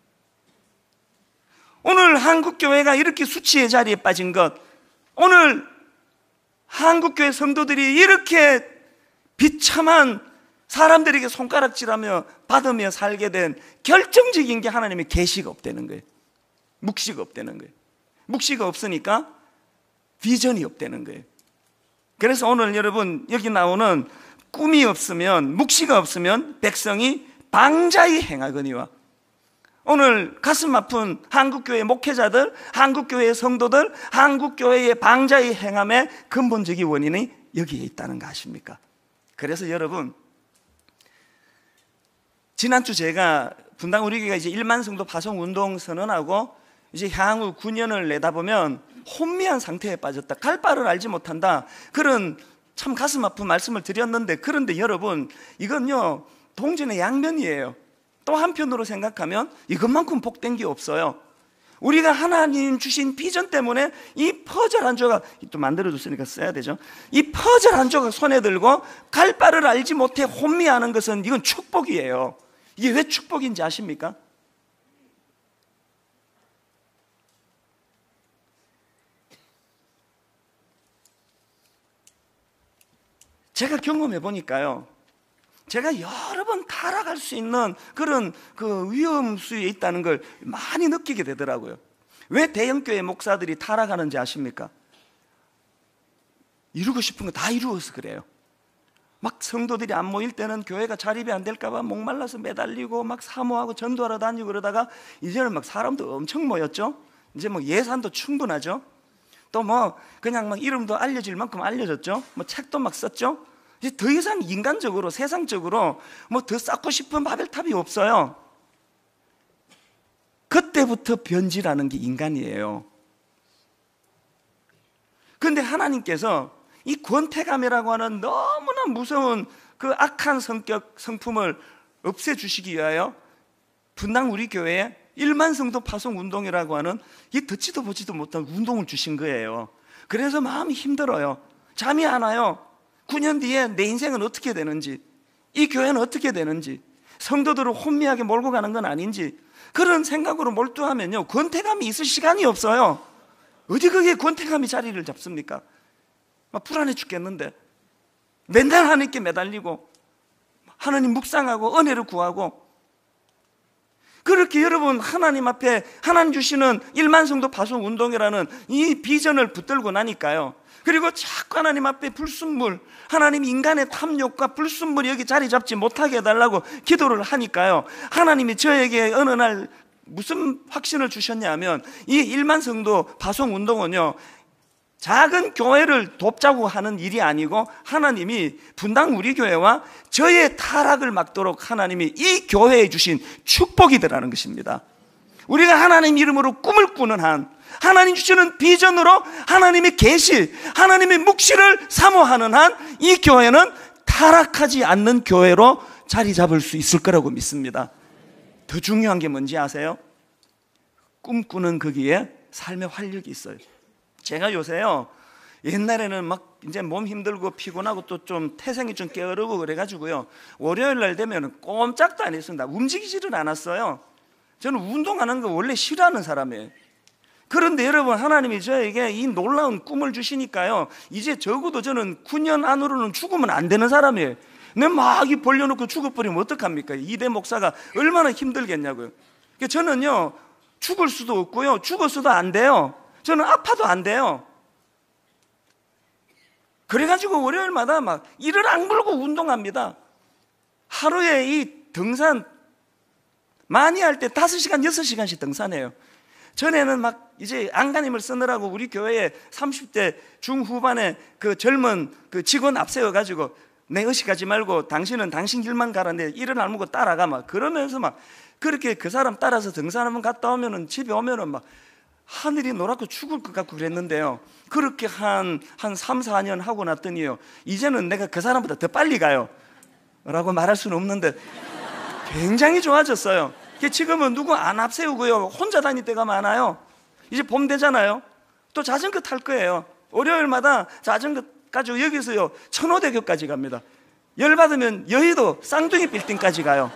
오늘 한국교회가 이렇게 수치의 자리에 빠진 것, 오늘 한국교회 성도들이 이렇게 비참한 사람들에게 손가락질하며 받으며 살게 된 결정적인 게 하나님의 계시가 없다는 거예요. 묵시가 없다는 거예요. 묵시가 없으니까 비전이 없다는 거예요. 그래서 오늘 여러분 여기 나오는 꿈이 없으면, 묵시가 없으면 백성이 방자히 행하거니와, 오늘 가슴 아픈 한국교회 목회자들, 한국교회 성도들, 한국교회의 방자히 행함의 근본적인 원인이 여기에 있다는 거 아십니까? 그래서 여러분, 지난주 제가 분당 우리 교회가 이제 일만 성도 파송 운동 선언하고 이제 향후 구 년을 내다보면 혼미한 상태에 빠졌다, 갈 바를 알지 못한다, 그런 참 가슴 아픈 말씀을 드렸는데, 그런데 여러분 이건요 동전의 양면이에요. 또 한편으로 생각하면 이것만큼 복된 게 없어요. 우리가 하나님 주신 비전 때문에 이 퍼즐 한 조각, 또 만들어줬으니까 써야 되죠. 이 퍼즐 한 조각 손에 들고 갈 바를 알지 못해 혼미하는 것은 이건 축복이에요. 이게 왜 축복인지 아십니까? 제가 경험해 보니까요, 제가 여러 번 타락할 수 있는 그런 그 위험수에 있다는 걸 많이 느끼게 되더라고요. 왜 대형교회 목사들이 타락하는지 아십니까? 이루고 싶은 거 다 이루어서 그래요. 막 성도들이 안 모일 때는 교회가 자립이 안 될까봐 목말라서 매달리고 막 사모하고 전도하러 다니고 그러다가 이제는 막 사람도 엄청 모였죠. 이제 뭐 예산도 충분하죠. 또 뭐 그냥 막 이름도 알려질 만큼 알려졌죠. 뭐 책도 막 썼죠. 이제 더 이상 인간적으로, 세상적으로 뭐 더 쌓고 싶은 바벨탑이 없어요. 그때부터 변질하는 게 인간이에요. 그런데 하나님께서 이 권태감이라고 하는 너무나 무서운 그 악한 성격, 성품을 없애주시기 위하여 분당 우리 교회에 일만 성도 파송 운동이라고 하는 이 듣지도 보지도 못한 운동을 주신 거예요. 그래서 마음이 힘들어요. 잠이 안 와요. 구 년 뒤에 내 인생은 어떻게 되는지, 이 교회는 어떻게 되는지, 성도들을 혼미하게 몰고 가는 건 아닌지, 그런 생각으로 몰두하면요 권태감이 있을 시간이 없어요. 어디 그게 권태감이 자리를 잡습니까? 막 불안해 죽겠는데 맨날 하나님께 매달리고 하나님 묵상하고 은혜를 구하고, 그렇게 여러분 하나님 앞에 하나님 주시는 일만 성도 파송 운동이라는 이 비전을 붙들고 나니까요, 그리고 자꾸 하나님 앞에 불순물, 하나님 인간의 탐욕과 불순물이 여기 자리 잡지 못하게 해달라고 기도를 하니까요, 하나님이 저에게 어느 날 무슨 확신을 주셨냐면, 이 일만 성도 파송 운동은요 작은 교회를 돕자고 하는 일이 아니고 하나님이 분당 우리 교회와 저의 타락을 막도록 하나님이 이 교회에 주신 축복이더라는 것입니다. 우리가 하나님 이름으로 꿈을 꾸는 한, 하나님 주시는 비전으로 하나님의 계시, 하나님의 묵시를 사모하는 한 이 교회는 타락하지 않는 교회로 자리 잡을 수 있을 거라고 믿습니다. 더 중요한 게 뭔지 아세요? 꿈꾸는 거기에 삶의 활력이 있어요. 제가 요새요, 옛날에는 막 이제 몸 힘들고 피곤하고 또 좀 태생이 좀 게으르고 그래가지고요, 월요일 날 되면 꼼짝도 안 했습니다. 움직이지를 않았어요. 저는 운동하는 거 원래 싫어하는 사람이에요. 그런데 여러분, 하나님이 저에게 이 놀라운 꿈을 주시니까요, 이제 적어도 저는 구 년 안으로는 죽으면 안 되는 사람이에요. 내 막 이 벌려놓고 죽어버리면 어떡합니까? 이대 목사가 얼마나 힘들겠냐고요. 저는요, 죽을 수도 없고요, 죽었어도 안 돼요. 저는 아파도 안 돼요. 그래가지고 월요일마다 막 이를 악물고 운동합니다. 하루에 이 등산 많이 할 때 다섯 시간, 여섯 시간씩 등산해요. 전에는 막 이제 안간힘을 쓰느라고 우리 교회에 삼십 대 중후반에 그 젊은 그 직원 앞세워가지고 내 의식하지 말고 당신은 당신 길만 가라는데 이를 알무고 따라가 막 그러면서 막 그렇게 그 사람 따라서 등산 한번 갔다 오면은 집에 오면은 막 하늘이 노랗고 죽을 것 같고 그랬는데요. 그렇게 한, 한 삼, 사 년 하고 났더니요, 이제는 내가 그 사람보다 더 빨리 가요 라고 말할 수는 없는데 굉장히 좋아졌어요. 지금은 누구 안 앞세우고요, 혼자 다닐 때가 많아요. 이제 봄 되잖아요. 또 자전거 탈 거예요. 월요일마다 자전거 가지고 여기서요 천호대교까지 갑니다. 열받으면 여의도 쌍둥이 빌딩까지 가요.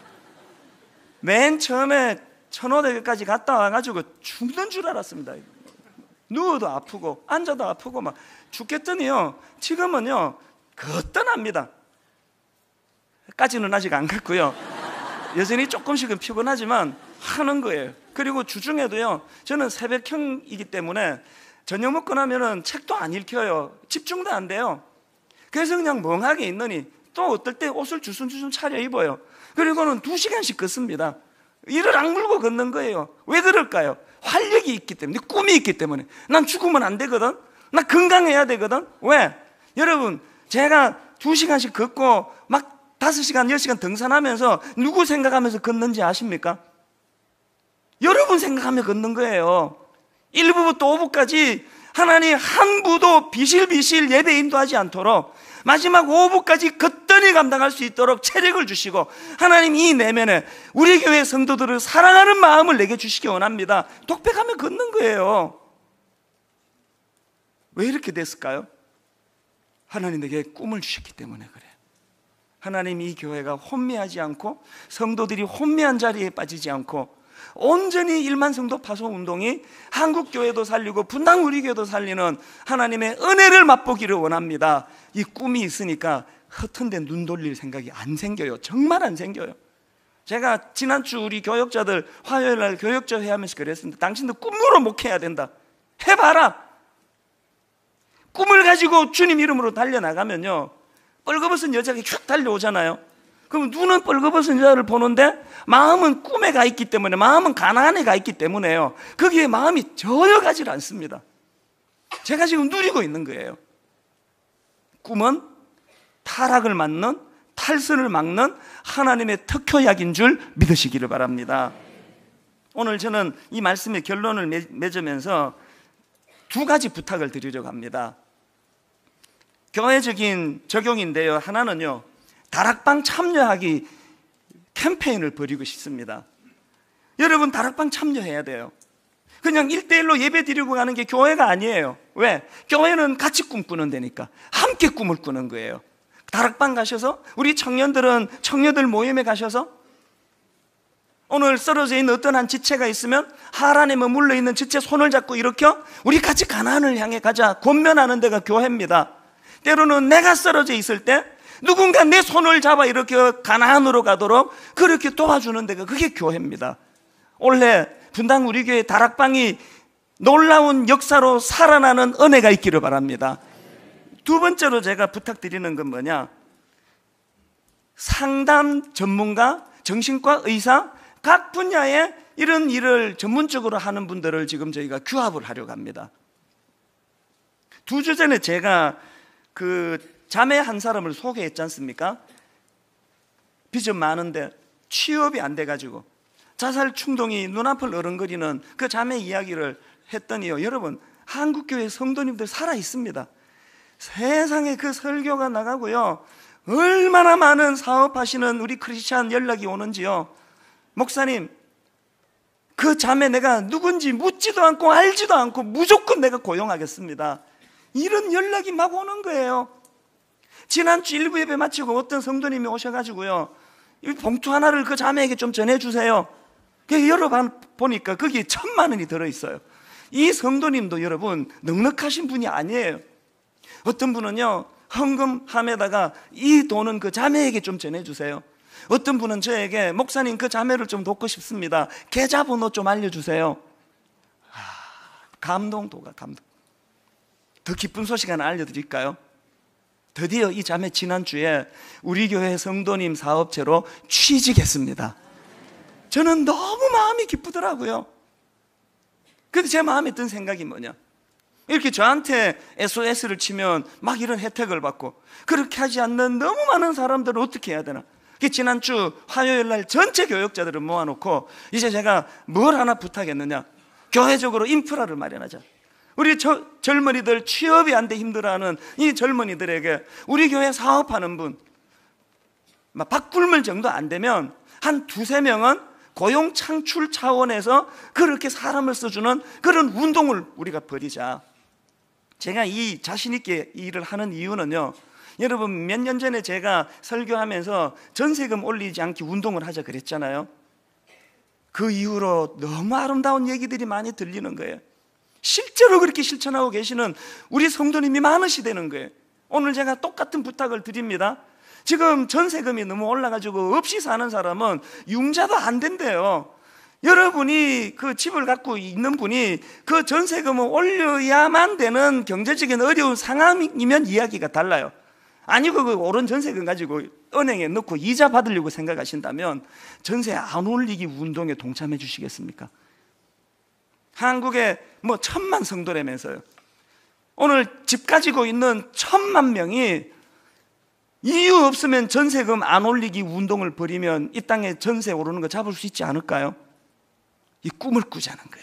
맨 처음에 천호대교까지 갔다 와가지고 죽는 줄 알았습니다. 누워도 아프고 앉아도 아프고 막 죽겠더니요, 지금은요 거뜬합니다. 까지는 아직 안 갔고요, 여전히 조금씩은 피곤하지만 하는 거예요. 그리고 주중에도요, 저는 새벽형이기 때문에 저녁 먹고 나면은 책도 안 읽혀요. 집중도 안 돼요. 그래서 그냥 멍하게 있느니 또 어떨 때 옷을 주순주순 차려 입어요. 그리고는 두 시간씩 걷습니다. 이를 악물고 걷는 거예요. 왜 그럴까요? 활력이 있기 때문에, 꿈이 있기 때문에. 난 죽으면 안 되거든. 난 건강해야 되거든. 왜? 여러분, 제가 두 시간씩 걷고 막 다섯 시간, 열 시간 등산하면서 누구 생각하면서 걷는지 아십니까? 여러분 생각하며 걷는 거예요. 일 부부터 오 부까지 하나님 한 부도 비실비실 예배 인도하지 않도록 마지막 오 부까지 거뜬히 감당할 수 있도록 체력을 주시고, 하나님 이 내면에 우리 교회 성도들을 사랑하는 마음을 내게 주시기 원합니다. 독백하며 걷는 거예요. 왜 이렇게 됐을까요? 하나님 내게 꿈을 주셨기 때문에 그래요. 하나님 이 교회가 혼미하지 않고 성도들이 혼미한 자리에 빠지지 않고 온전히 일만 성도 파송 운동이 한국교회도 살리고 분당 우리 교회도 살리는 하나님의 은혜를 맛보기를 원합니다. 이 꿈이 있으니까 허튼데 눈 돌릴 생각이 안 생겨요. 정말 안 생겨요. 제가 지난주 우리 교역자들 화요일날 교역자 회하면서 그랬습니다. 당신들 꿈으로 목회해야 된다. 해봐라. 꿈을 가지고 주님 이름으로 달려나가면요, 뻘거벗은 여자가 휙 달려오잖아요. 그럼 눈은 뻘거벗은 여자를 보는데 마음은 꿈에 가 있기 때문에, 마음은 가나안에 가 있기 때문에요, 거기에 마음이 전혀 가지 않습니다. 제가 지금 누리고 있는 거예요. 꿈은 타락을 막는, 탈선을 막는 하나님의 특효약인 줄 믿으시기를 바랍니다. 오늘 저는 이 말씀의 결론을 맺으면서 두 가지 부탁을 드리려고 합니다. 교회적인 적용인데요, 하나는요, 다락방 참여하기 캠페인을 벌이고 싶습니다. 여러분, 다락방 참여해야 돼요. 그냥 일대일로 예배 드리고 가는 게 교회가 아니에요. 왜? 교회는 같이 꿈꾸는 데니까 함께 꿈을 꾸는 거예요. 다락방 가셔서, 우리 청년들은 청년들 모임에 가셔서 오늘 쓰러져 있는 어떤 한 지체가 있으면 하란에 머물러 있는 지체 손을 잡고 일으켜 우리 같이 가나안을 향해 가자 권면하는 데가 교회입니다. 때로는 내가 쓰러져 있을 때 누군가 내 손을 잡아 이렇게 가나안으로 가도록 그렇게 도와주는 데가 그게 교회입니다. 올해 분당 우리 교회 다락방이 놀라운 역사로 살아나는 은혜가 있기를 바랍니다. 두 번째로 제가 부탁드리는 건 뭐냐, 상담 전문가, 정신과 의사, 각 분야의 이런 일을 전문적으로 하는 분들을 지금 저희가 규합을 하려고 합니다. 두 주 전에 제가 그 자매 한 사람을 소개했지 않습니까? 빚은 많은데 취업이 안 돼가지고 자살 충동이 눈앞을 어른거리는 그 자매 이야기를 했더니요, 여러분, 한국교회 성도님들 살아 있습니다. 세상에 그 설교가 나가고요, 얼마나 많은 사업하시는 우리 크리스찬 연락이 오는지요. 목사님, 그 자매 내가 누군지 묻지도 않고 알지도 않고 무조건 내가 고용하겠습니다. 이런 연락이 막 오는 거예요. 지난주 일부 예배 마치고 어떤 성도님이 오셔가지고요, 이 봉투 하나를 그 자매에게 좀 전해주세요. 열어보니까 거기에 천만 원이 들어있어요. 이 성도님도 여러분 넉넉하신 분이 아니에요. 어떤 분은요, 헌금함에다가 이 돈은 그 자매에게 좀 전해주세요. 어떤 분은 저에게 목사님 그 자매를 좀 돕고 싶습니다, 계좌번호 좀 알려주세요. 아, 감동도가 감동. 더 기쁜 소식 하나 알려드릴까요? 드디어 이 자매 지난주에 우리 교회 성도님 사업체로 취직했습니다. 저는 너무 마음이 기쁘더라고요. 근데 제 마음에 든 생각이 뭐냐, 이렇게 저한테 에스오에스를 치면 막 이런 혜택을 받고, 그렇게 하지 않는 너무 많은 사람들은 어떻게 해야 되나. 지난주 화요일 날 전체 교역자들을 모아놓고 이제 제가 뭘 하나 부탁했느냐, 교회적으로 인프라를 마련하자. 우리 저, 젊은이들 취업이 안 돼 힘들어하는 이 젊은이들에게 우리 교회 사업하는 분 막 바꿀물 정도 안 되면 한 두세 명은 고용 창출 차원에서 그렇게 사람을 써주는 그런 운동을 우리가 벌이자. 제가 이 자신 있게 이 일을 하는 이유는요, 여러분 몇 년 전에 제가 설교하면서 전세금 올리지 않기 운동을 하자 그랬잖아요. 그 이후로 너무 아름다운 얘기들이 많이 들리는 거예요. 실제로 그렇게 실천하고 계시는 우리 성도님이 많으시다는 거예요. 오늘 제가 똑같은 부탁을 드립니다. 지금 전세금이 너무 올라가지고 없이 사는 사람은 융자도 안 된대요. 여러분이 그 집을 갖고 있는 분이 그 전세금을 올려야만 되는 경제적인 어려운 상황이면 이야기가 달라요. 아니고 그 오른 전세금 가지고 은행에 넣고 이자 받으려고 생각하신다면 전세 안 올리기 운동에 동참해 주시겠습니까? 한국에 뭐 천만 성도라면서요. 오늘 집 가지고 있는 천만 명이 이유 없으면 전세금 안 올리기 운동을 벌이면 이 땅에 전세 오르는 거 잡을 수 있지 않을까요? 이 꿈을 꾸자는 거예요.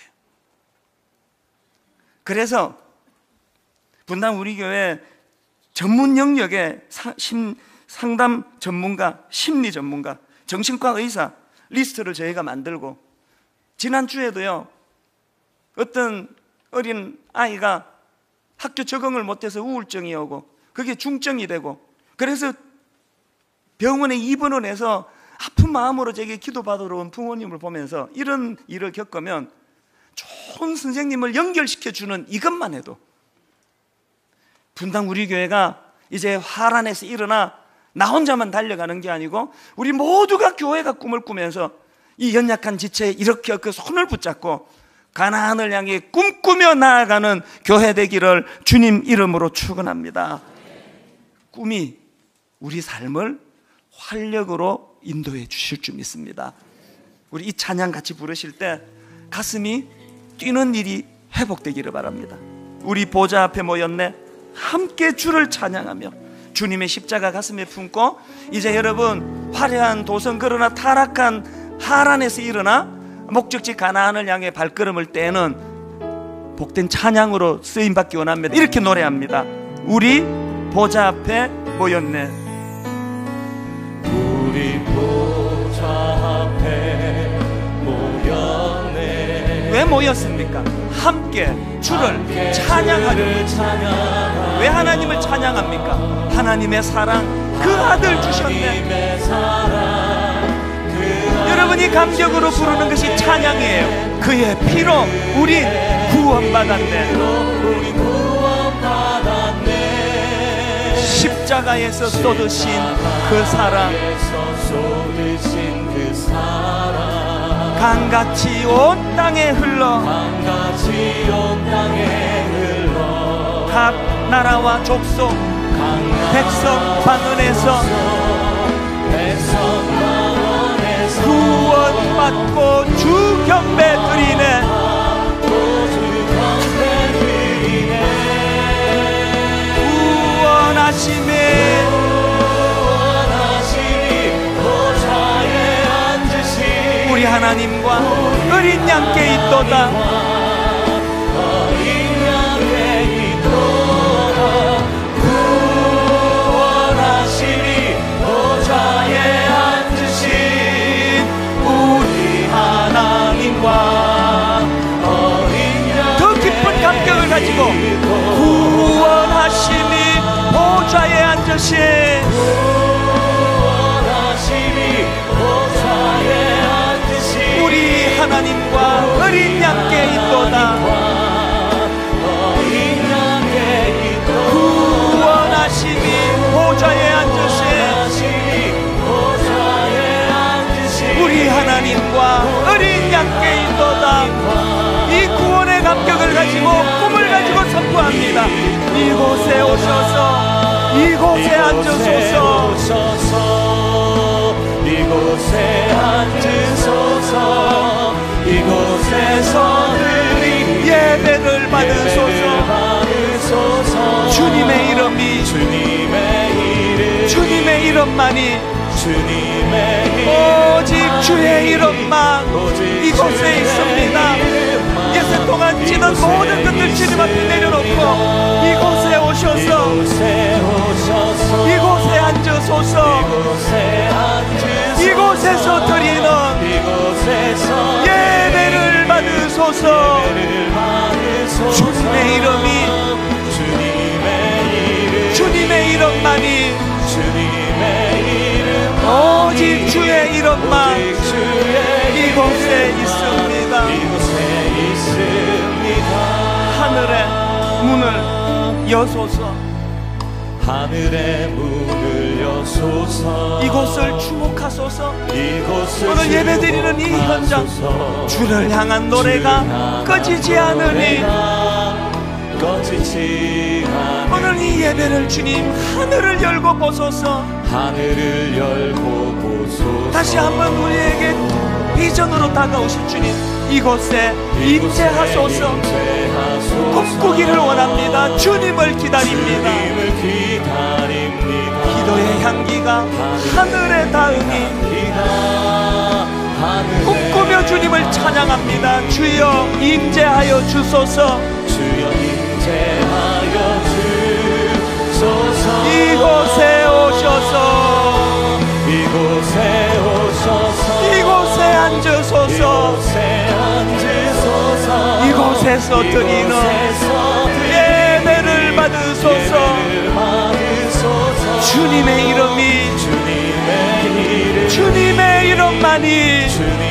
그래서 분당 우리 교회 전문 영역의 상담 전문가, 심리 전문가, 정신과 의사 리스트를 저희가 만들고, 지난주에도요 어떤 어린 아이가 학교 적응을 못해서 우울증이 오고 그게 중증이 되고, 그래서 병원에 입원을 해서 아픈 마음으로 제게 기도받으러 온 부모님을 보면서 이런 일을 겪으면 좋은 선생님을 연결시켜주는 이것만 해도 분당 우리 교회가 이제 화란에서 일어나 나 혼자만 달려가는 게 아니고 우리 모두가 교회가 꿈을 꾸면서 이 연약한 지체에 이렇게 그 손을 붙잡고 가나안을 향해 꿈꾸며 나아가는 교회 되기를 주님 이름으로 축원합니다. 꿈이 우리 삶을 활력으로 인도해 주실 줄 믿습니다. 우리 이 찬양 같이 부르실 때 가슴이 뛰는 일이 회복되기를 바랍니다. 우리 보좌 앞에 모였네, 함께 주를 찬양하며 주님의 십자가 가슴에 품고, 이제 여러분 화려한 도성 그러나 타락한 하란에서 일어나 목적지 가나안을 향해 발걸음을 떼는 복된 찬양으로 쓰임받기 원합니다. 이렇게 노래합니다. 우리 보좌 앞에 모였네. 우리 보좌 앞에 모였네. 왜 모였습니까? 함께 주를 함께 찬양하려. 찬양하려. 왜 하나님을 찬양합니까? 하나님의 사랑, 그 아들 주셨네. 여러분이 감격으로 부르는 것이 찬양이에요. 그의 피로 우리 구원받았네. 십자가에서 쏟으신 그 사랑, 강같이 온 땅에 흘러 각 나라와 족속 백성 방언에서 구원받고 주 경배 드리네. 구원하심이 우리 하나님 하나님과 어린 양께 있도다. 더 깊은 감격을 가지고 구원하심이 보좌에 앉으신 우리 하나님과 어린 양께 있도다. 구원하심이 보좌에 앉으신 우리 하나님과 어린 양께 있도다. 이 구원의 감격을 가지고 꿈을 가지고 선포합니다. 이곳에 오셔서 이곳에 앉으소서. 이곳에 앉으소서. 이곳에서 드리 예배를 받으소서. 주님의 이름이 주님의 이름 주님의 이름만이 주님의 이름 오직 주의 이름만 이곳에 있습니다. 예수 동안 지는 모든 것들 주님 앞에 내려놓고 이곳에 오셔서 이곳에 앉으소서. 이곳에서 드리는 예배를 받으소서. 주님의 이름이 주님의 이름만이 오직 주의 이름만 이곳에 있습니다. 하늘의 문을 여소서. 하늘의 문을 여소서. 이곳을 주목하소서. 이곳을 오늘 예배드리는 이 현장 주를 향한 노래가 꺼지지 않으니 꺼지지 않으니 오늘 이 예배를 주님 하늘을 열고 보소서. 하늘을 열고 보소서. 다시 한번 우리에게 비전으로 다가오실 주님 이곳에 임재하소서. 꿈꾸기를 원합니다. 주님을 기다립니다. 기도의 향기가 하늘에 닿으니 꿈꾸며 주님을 찬양합니다. 주여 임재하여 주소서. 주여 임재하여 주소서. 이곳에 오셔서 이곳에 오셔서 이곳에 앉으소서. 이곳에 앉으소서. 이곳에서 드리는 예배를 받으소서. 주님의 이름이 주님의 이름만이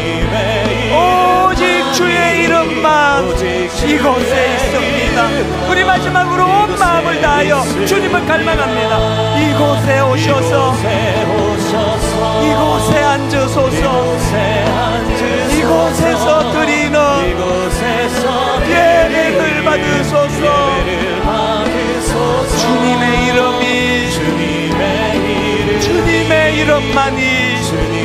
오직 주의 이름만 이곳에 있습니다. 우리 마지막으로 온 마음을 다하여 주님을 갈망합니다. 이곳에 오셔서 이곳에 앉으소서. 이곳에서 드리는 예배를 받으소서. 주님의 이름이 주님의 이름만이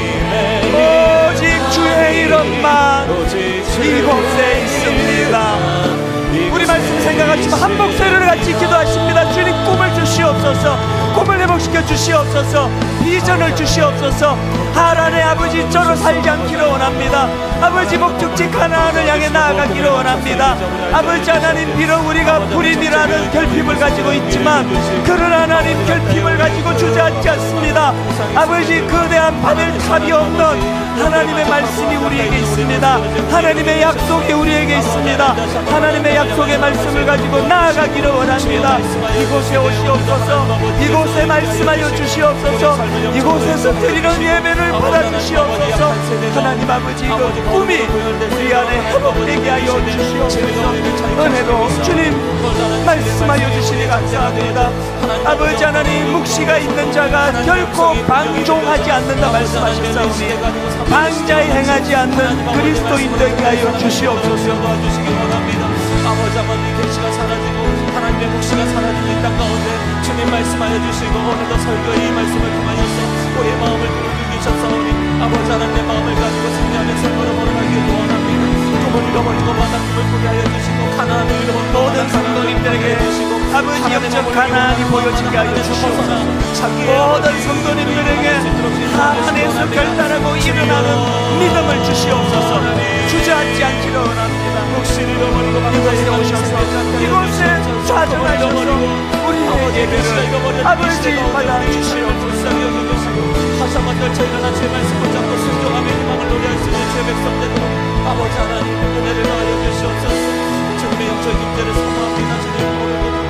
오직 주의 이름만 이곳에 있습니다. 우리 말씀 생각하시면 한 목소리를 같이 기도하십니다. 주님 꿈을 주시옵소서. 꿈을 회복시켜 주시옵소서. 비전을 주시옵소서. 하나님의 아버지 저로 살지 않기를 원합니다. 아버지 목적지 가나안을 향해 나아가기를 원합니다. 아버지 하나님 비록 우리가 불임이라는 결핍을 가지고 있지만 그러나 하나님 결핍을 가지고 주저앉지 않습니다. 아버지 거대한 바벨 탑이 없는 하나님의 말씀이 우리에게 있습니다. 하나님의 약속이 우리에게 있습니다. 하나님의 약속의 말씀을 가지고 나아가기를 원합니다. 이곳에 오시옵소서. 이곳에 말씀하여 주시옵소서. 이곳에서 드리는 예배를 받아주시옵소서. 하나님 아버지 그 꿈이 우리 안에 회복되게 하여 주시옵소서. 은혜로 주님 말씀하여 주시니 감사합니다. 아버지 하나님 묵시가 있는 자가 결코 방종하지 않는다 말씀하셨사오니 방자에 행하지 않는 그리스도인 되게 하여 주시옵소서. 아버지 아버지 계시가 사라지고 하나님의 묵시가 사라지고 이 땅 가운데 주님 말씀하여 주시고 오늘도 설교 이 말씀을 통하여서 우리의 마음을 누리셨사오니 아버지 하나님의 마음을 가지고 승리하는 삶으로 걸어가기를 원합니다. 꿈을 잃어버리고 바다 꿈을 꾸게 하여 주시고 가나안을 잃어버리고 모든 성도님들에게 주시고 아버지 영적 가난이 보여지게 하여 주시옵소서. 모든 성도님들에게 다 안에서 결단하고 일어나는 믿음을 주시옵소서. 주저앉지 않기를 원합니다. 이곳에 오셔서 이곳에 좌정하셔서 우리의 예배를 아버지 받아 주시옵소서. 다시 한번 걸쳐 일어나 주의 말씀을 잡고 순종하며 희망을 노래할 수 있는 주의 백성 되도록 아버지 하나님 은혜를 더하여 주시옵소서. 주님의 영적 임재를 사모합니다. 주님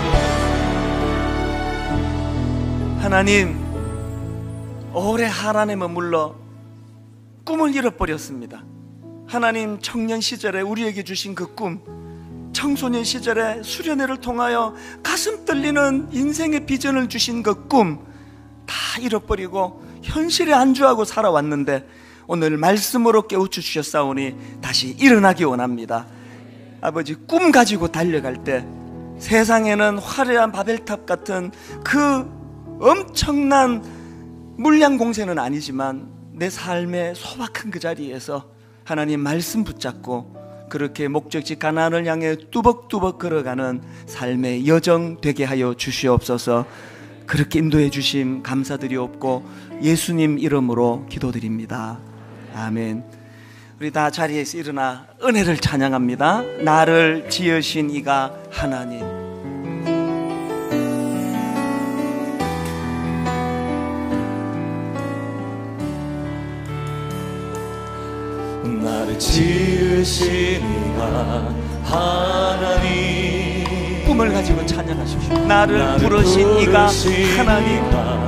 오늘도 하나님, 오래 하란에 머물러 꿈을 잃어버렸습니다. 하나님, 청년 시절에 우리에게 주신 그 꿈, 청소년 시절에 수련회를 통하여 가슴 떨리는 인생의 비전을 주신 그 꿈 다 잃어버리고 현실에 안주하고 살아왔는데 오늘 말씀으로 깨우쳐 주셨사오니 다시 일어나기 원합니다. 아버지, 꿈 가지고 달려갈 때 세상에는 화려한 바벨탑 같은 그 엄청난 물량 공세는 아니지만 내 삶의 소박한 그 자리에서 하나님 말씀 붙잡고 그렇게 목적지 가나안을 향해 뚜벅뚜벅 걸어가는 삶의 여정 되게 하여 주시옵소서. 그렇게 인도해 주심 감사드리옵고 예수님 이름으로 기도드립니다. 아멘. 우리 다 자리에서 일어나 은혜를 찬양합니다. 나를 지으신 이가 하나님. 나를 지으신 이가 하나님. 꿈을 가지고 찬양하십시오. 나를 부르신 이가 하나님.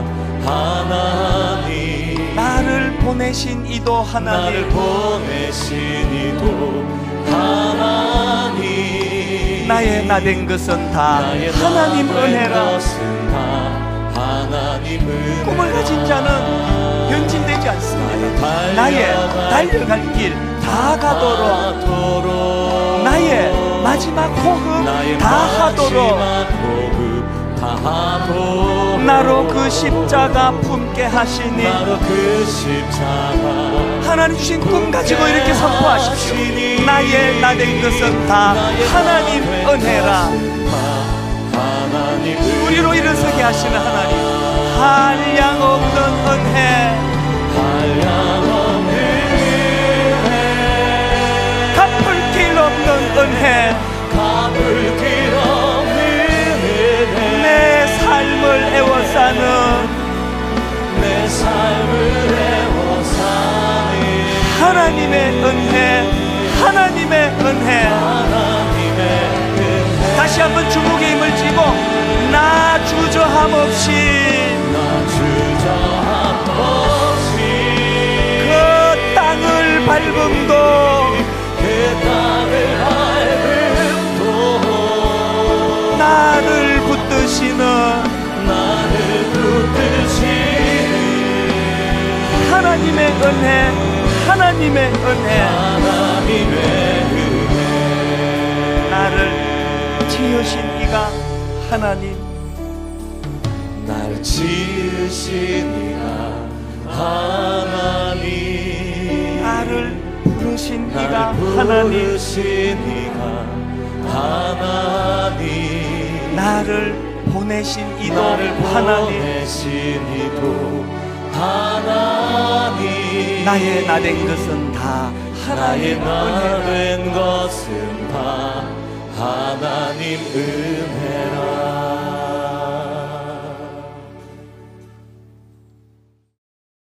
하나님. 나를 보내신 이도 하나님. 나를 보내신 이도 하나님. 나의 나 된 것은 다 하나님 은혜라. 꿈을 가진 자는 변진되지 않습니다. 나의 달려갈 길 다 가도록, 나의 마지막 호흡 다 하도록, 나로 그 십자가 품게 하시니. 하나님 주신 꿈 가지고 이렇게 선포하십시오. 나의 나 된 것은 다 하나님 은혜라. 우리로 일어서게 하시는 하나님, 한량없는 은혜, 갚을 길 없는 은혜, 내 삶을 애워싸는 하나님의 은혜, 하나님의 은혜. 다시 한번 주목의 힘을 쥐고 나 주저함 없이 그 땅을 밟음도 나를 붙드시는 하나님의 은혜, 하나님의 은혜, 나를 지으신 이가 하나님. 나를 지으신 이가 하나님. 나를 부르신 이가 하나님. 나를 보내신 이도 하나님. 나의 나 된 것은 다 하나님 은혜. 된 것은 다 하나님 은혜.